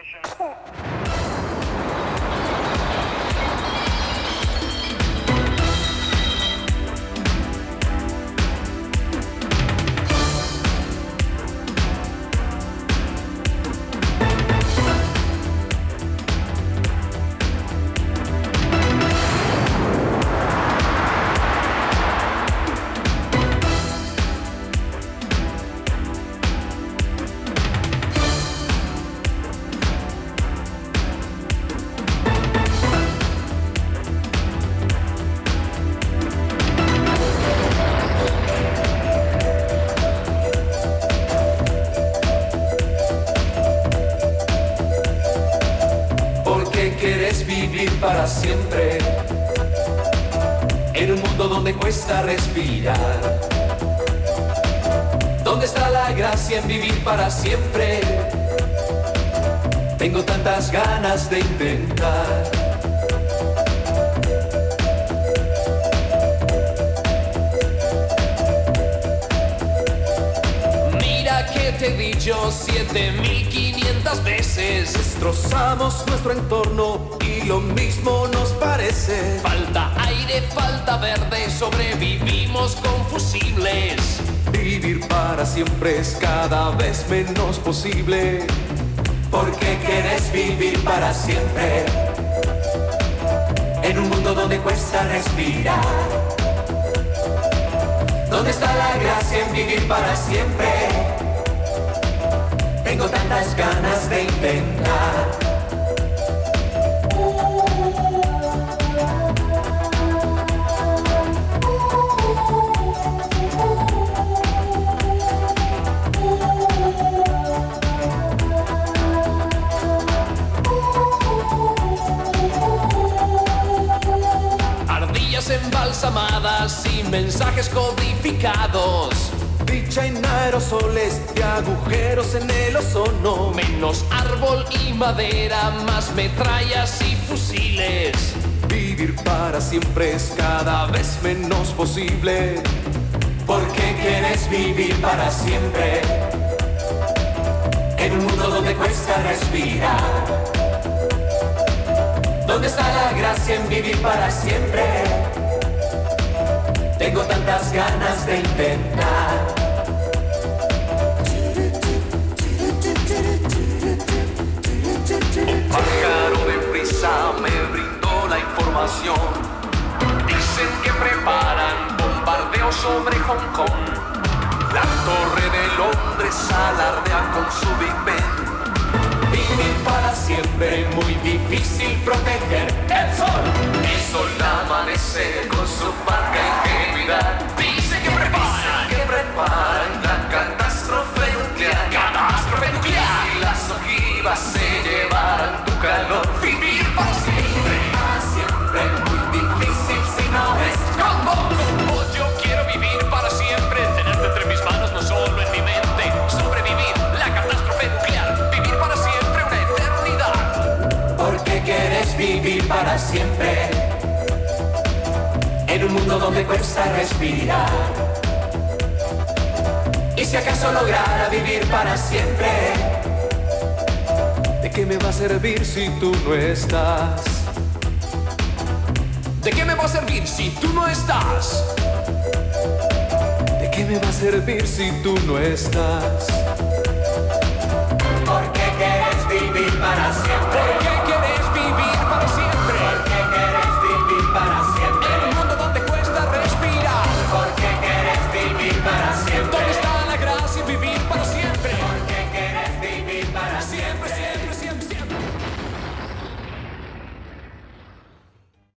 Quieres vivir para siempre en un mundo donde cuesta respirar. ¿Dónde está la gracia en vivir para siempre? Tengo tantas ganas de intentar. Mira que te he dicho 7500 veces. Destrozamos nuestro entorno y lo mismo nos parece. Falta aire, falta verde, sobrevivimos con fusibles. Vivir para siempre es cada vez menos posible. ¿Por qué quieres vivir para siempre en un mundo donde cuesta respirar? ¿Dónde está la gracia en vivir para siempre? Tengo tantas ganas de intentar. Ardillas embalsamadas y mensajes codificados. Dicha en aerosoles y agujeros en el ozono. Menos árbol y madera, más metrallas y fusiles. Vivir para siempre es cada vez menos posible. ¿Por qué quieres vivir para siempre en un mundo donde cuesta respirar? ¿Dónde está la gracia en vivir para siempre? Tengo tantas ganas de intentar. Un pájaro de prisa me brindó la información. Dicen que preparan bombardeo sobre Hong Kong. La Torre de Londres alardea con su Big Ben. Vivir para siempre, muy difícil proteger el sol. El sol amanece con su parca ingenuidad. Dice que preparan la catástrofe nuclear. ¡Catástrofe nuclear! Y las ojivas se llevarán tu calor. Vivir para siempre. Para siempre, muy difícil si no es Como yo quiero vivir para siempre, tenerte entre mis manos, no solo en mi mente. Sobrevivir la catástrofe nuclear, vivir para siempre una eternidad. ¿Por qué quieres vivir para siempre en un mundo donde cuesta respirar? Y si acaso lograra vivir para siempre, ¿de qué me va a servir si tú no estás? ¿De qué me va a servir si tú no estás? ¿De qué me va a servir si tú no estás? ¿Por qué quieres vivir para siempre